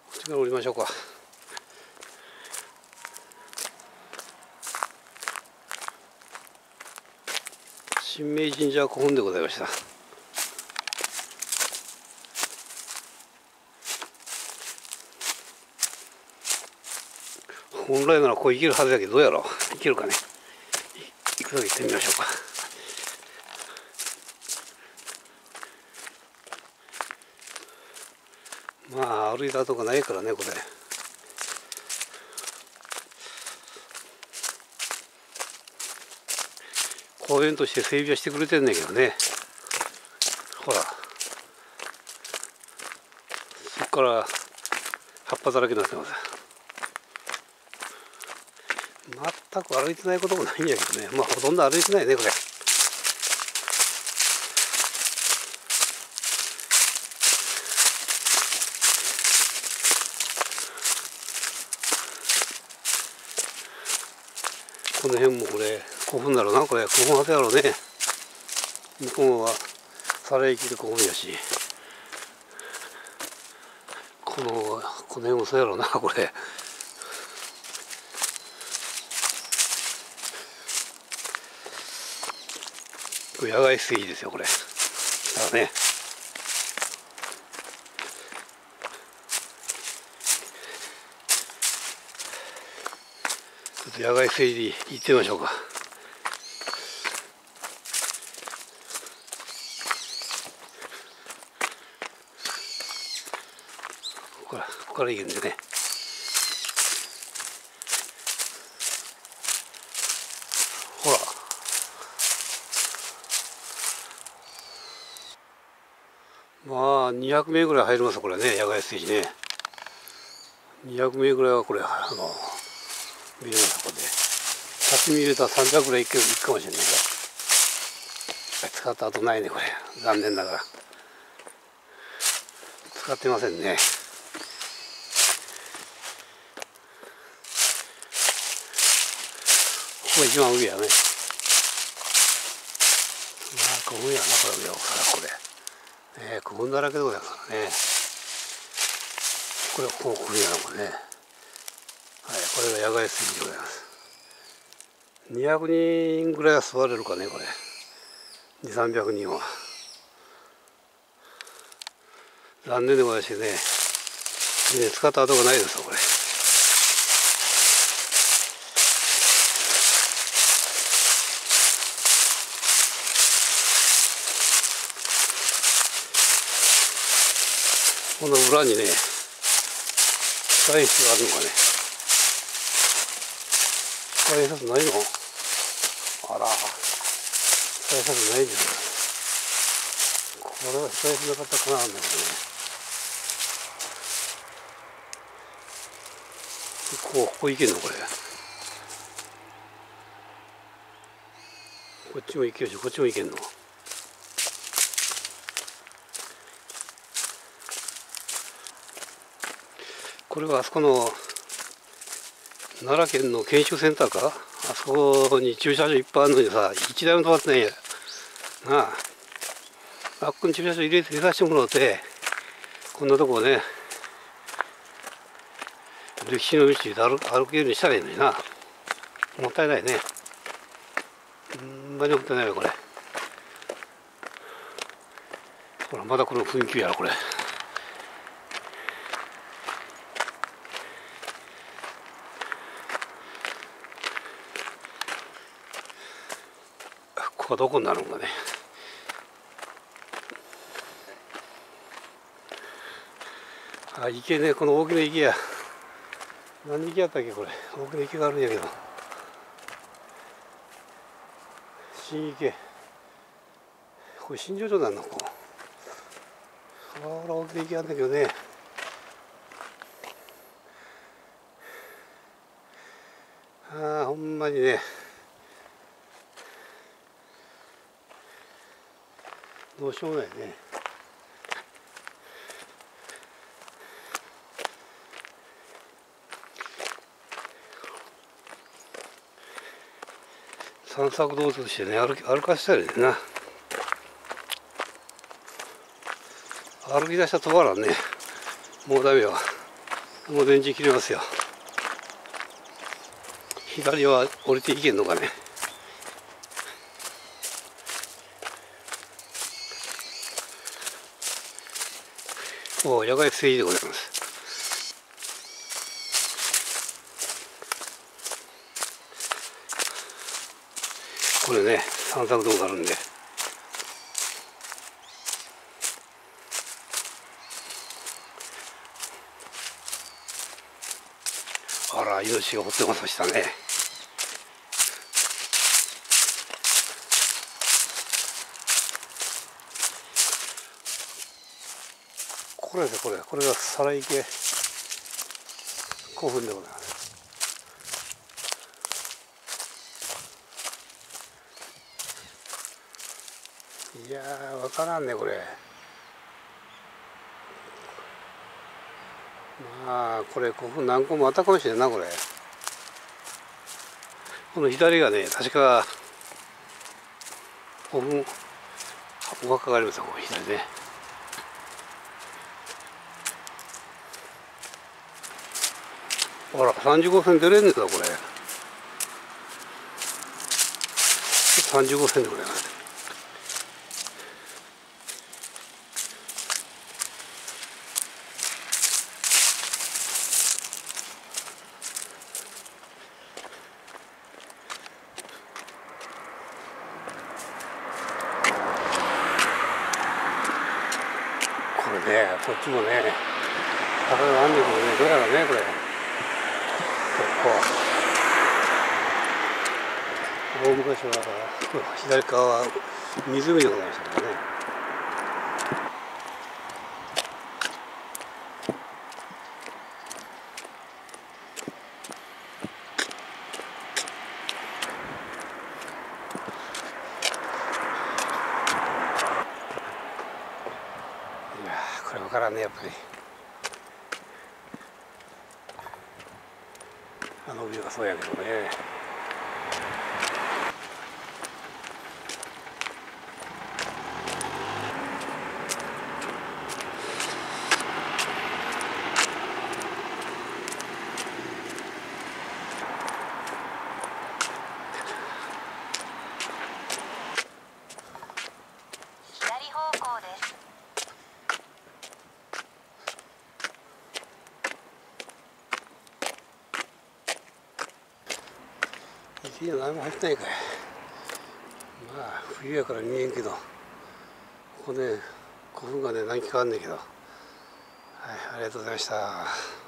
っちから降りましょうか。新明神社古墳でございました。本来ならこう行けるはずだけど、どうやろう。行けるかね。行くだけ行ってみましょうか。まあ歩いたとこないからね、これ。公園として整備はしてくれてんねんけどね。ほら、そっから葉っぱだらけになってます。全く歩いてないこともないんやけどね。まあほとんど歩いてないね、これ。この辺もこれ古墳だろうな。これ古墳跡やろうね。向こうは皿駅で古墳やし、この辺もそうやろうな。これ野外ステージですよ、これ。だからね、ちょっと野外ステージ行ってみましょうか。ここから行くんでね。ほら、まあ200名ぐらい入ります、これね、野外ステージね。200名ぐらいはこれ見れますこれで。先見れたら300ぐらい行くかもしれないけど、使った後ないね、これ。残念ながら使ってませんね。ここ一番上やね。まあ古墳やな、これ。上からこれ、古墳だらけでございますからね。これは古墳やな、これね。はい、これが野外ステージでございます。200人ぐらいは座れるかね、これ。2、300人は。残念でございましてね。使った跡がないですよ、これ。この裏にね、控え室があるのかね。控え室ないの？あら、控え室ないんですよ。これは控え室なかったかな、なんだけどね。ここ行けんの、これ。こっちも行けるし、こっちも行けんの。これはあそこの奈良県の研修センターか、あそこに駐車場いっぱいあるのにさ、一台も止まってないやなあ。あっこに駐車場入れさせてもらって、こんなとこね、歴史の道で歩けるようにしたらいいのにな。もったいないね。ほんまにもったいないよ、これ。ほら、まだこの雰囲気やろ、これ。ここはどこになるんかね。あ、池ね、この大きな池や。何池やったっけ、これ。大きな池があるんやけど。新池。これ新庄町なんの、ここ。あら、大きな池あるんだけどね。ああ、ほんまにね。どうしようもないね。散策道としてね、歩かせたらいいな。歩き出したら止まらんね。もうダメよ。 もう電池切れますよ。左は降りていけんのかね。お野外炊事でございます。これね、散策どうなるんで。あら、命が掘ってましたね。これですよ、これが皿池古墳でございます。いやー、わからんねこれ。まあこれ古墳何個もあったかもしれんなこれ。この左がね、確か古墳お墓がありますよ、ここ左ね。ほら、35線出れんねんだこれ。35線でございます。これね、こっちもね、墓があんねんけどね、どうやらね、これ。大昔は左側は湖でございましたからね。いやー、これ分からんね、やっぱり。あの帯はそうやけどね。 左方向です。 いいや、何も入ってないかい。まあ冬やから見えんけど、ここね、古墳がね何かあんねんけど。はい、ありがとうございました。